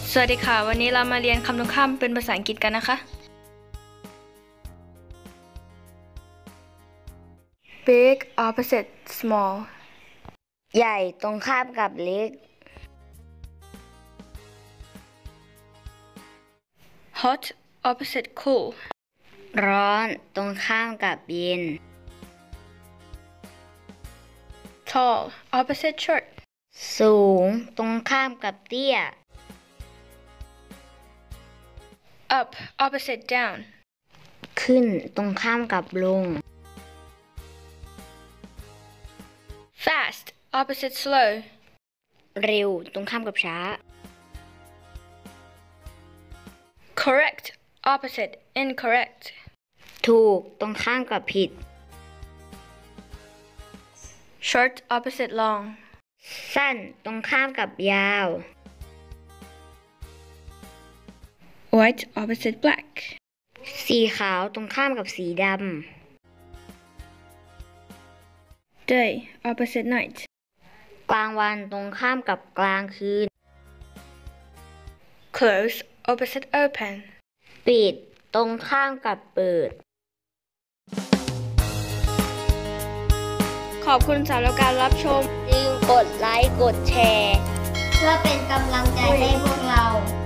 สวัสดีค่ะวันนี้เรามาเรียนคำตรงข้ามเป็นภาษาอังกฤษกันนะคะ Big opposite small ใหญ่ตรงข้ามกับเล็ก Hot opposite cool ร้อนตรงข้ามกับเย็น Tall opposite short สูงตรงข้ามกับเตี้ย Up opposite down ขึ้นตรงข้ามกับลง Fast opposite slow เร็วตรงข้ามกับช้า Correct opposite incorrect ถูกตรงข้ามกับผิด Short opposite long สั้นตรงข้ามกับยาว White opposite black สีขาวตรงข้ามกับสีด Day opposite night ำ กลางวันตรงข้ามกับกลางคืน Close opposite open ปิดตรงข้ามกับเปิดขอบคุณสำหรับการรับชมจึงกดไลค์กดแชร์ เพื่อเป็นกำลังใจให้พวกเรา